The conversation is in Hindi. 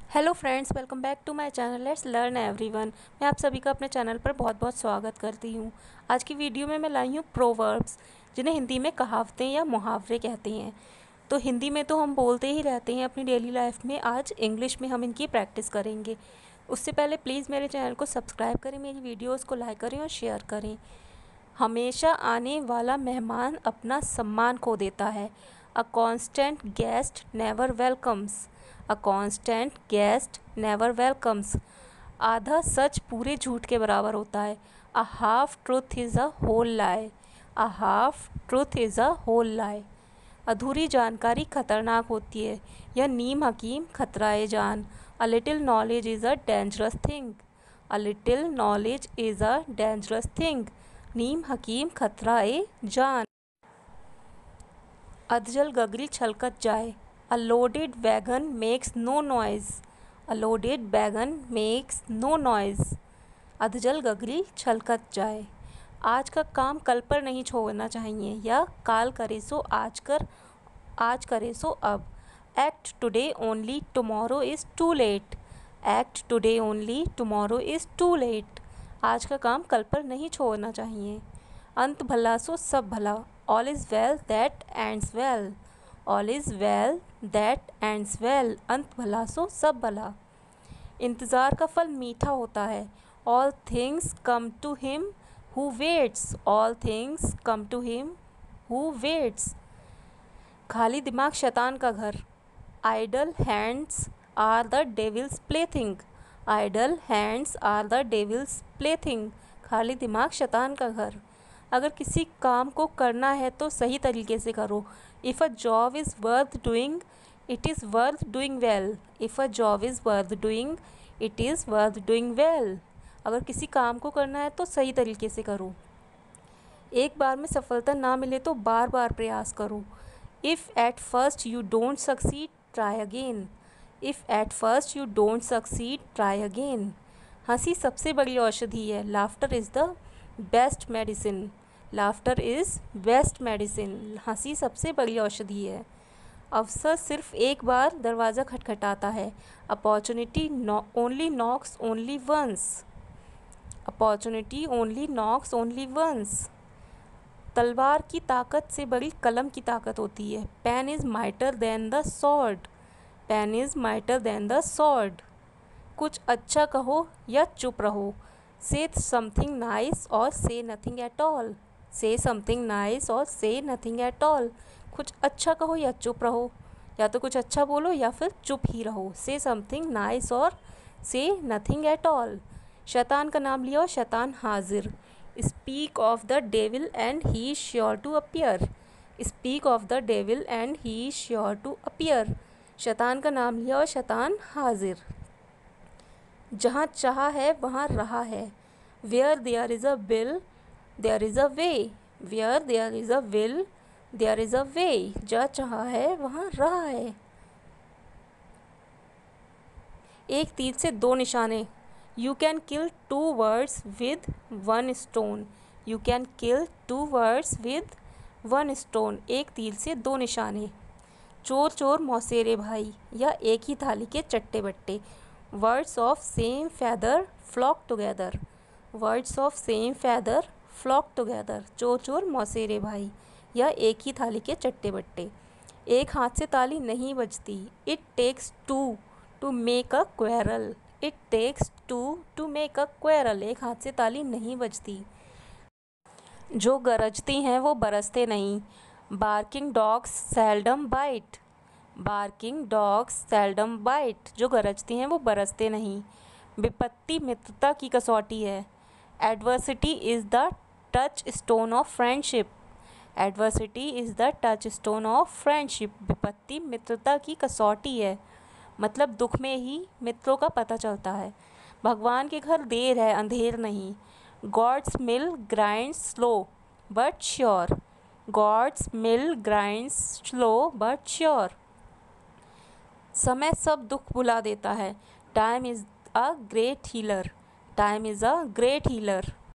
Hello friends, welcome back to my channel let's learn everyone. मैं आप सभी का अपने चैनल पर बहुत बहुत स्वागत करती हूँ। आज की वीडियो में मैं लाई हूँ प्रोवर्ब्स, जिन्हें हिंदी में कहावतें या मुहावरे कहते हैं। तो हिंदी में तो हम बोलते ही रहते हैं अपनी डेली लाइफ में, आज इंग्लिश में हम इनकी प्रैक्टिस करेंगे। उससे पहले प्लीज़ मेरे चैनल को सब्सक्राइब करें, मेरी वीडियोज़ को लाइक करें और शेयर करें। हमेशा आने वाला मेहमान अपना सम्मान खो देता है। A constant guest never welcomes. A constant guest never welcomes. आधा सच पूरे झूठ के बराबर होता है। A half truth is a whole lie. A half truth is a whole lie. अधूरी जानकारी खतरनाक होती है। यह नीम हकीम खतराए जान। A little knowledge is a dangerous thing. A little knowledge is a dangerous thing. नीम हकीम खतराए जान। अधजल गगरी छलकत जाए। A loaded wagon makes no noise. A loaded wagon makes no noise. अधजल गगरी छलकत जाए। आज का काम कल पर नहीं छोड़ना चाहिए, या काल करे सो आज करे सो अब। Act today only tomorrow is too late. Act today only tomorrow is too late. आज का काम कल पर नहीं छोड़ना चाहिए। अंत भला सो सब भला। All is well that ends well. All is well that ends well. अंत भला सो सब भला। इंतज़ार का फल मीठा होता है। All things come to him who waits. All things come to him who waits. खाली दिमाग शैतान का घर। Idle hands are the devil's plaything. Idle hands are the devil's plaything. खाली दिमाग शैतान का घर। अगर किसी काम को करना है तो सही तरीके से करो। If a job is worth doing it is worth doing well. If a job is worth doing it is worth doing well. अगर किसी काम को करना है तो सही तरीके से करो। एक बार में सफलता ना मिले तो बार बार प्रयास करो। If at first you don't succeed try again. If at first you don't succeed try again. हंसी सबसे बड़ी औषधि है। Laughter is the best medicine. Laughter is best medicine. हंसी सबसे बड़ी औषधि है। अवसर सिर्फ एक बार दरवाज़ा खटखटाता है। Opportunity only knocks only once. Opportunity only knocks only once. तलवार की ताकत से बड़ी कलम की ताकत होती है। Pen is mightier than the sword. Pen is mightier than the sword. कुछ अच्छा कहो या चुप रहो। से something nice or say nothing at all. Say something nice or say nothing at all. कुछ अच्छा कहो या चुप रहो, या तो कुछ अच्छा बोलो या फिर चुप ही रहो। से something nice or say nothing at all. शैतान का नाम लिया और शैतान हाजिर। Speak of the devil and he is sure to appear. Speak of the devil and he is sure to appear. शैतान का नाम लिया और शैतान हाजिर। जहाँ चाहा है वहाँ रहा है। Where there is a will there is a way. Where there is a will there is a way. जहाँ चाहा है वहाँ रहा है। एक तीर से दो निशाने। You can kill two words with one stone. You can kill two words with one stone. एक तीर से दो निशाने। चोर चोर मौसेरे भाई, या एक ही थाली के चट्टे बट्टे। Words of same feather flock together. Words of same feather flock together. चोर चोर मौसेरे भाई, या एक ही थाली के चट्टे बट्टे। एक हाथ से ताली नहीं बजती। It takes two to make a quarrel. It takes two to make a quarrel. एक हाथ से ताली नहीं बजती। जो गरजती हैं वो बरसते नहीं। Barking dogs seldom bite. Barking dogs seldom bite. जो गरजती हैं वो बरसते नहीं। विपत्ति मित्रता की कसौटी है। Adversity is the touchstone of friendship. Adversity is the touchstone of friendship. विपत्ति मित्रता की कसौटी है, मतलब दुख में ही मित्रों का पता चलता है। भगवान के घर देर है अंधेर नहीं। God's mill grinds slow but sure. God's mill grinds slow but sure. समय सब दुख भुला देता है। Time is a great healer. Time is a great healer.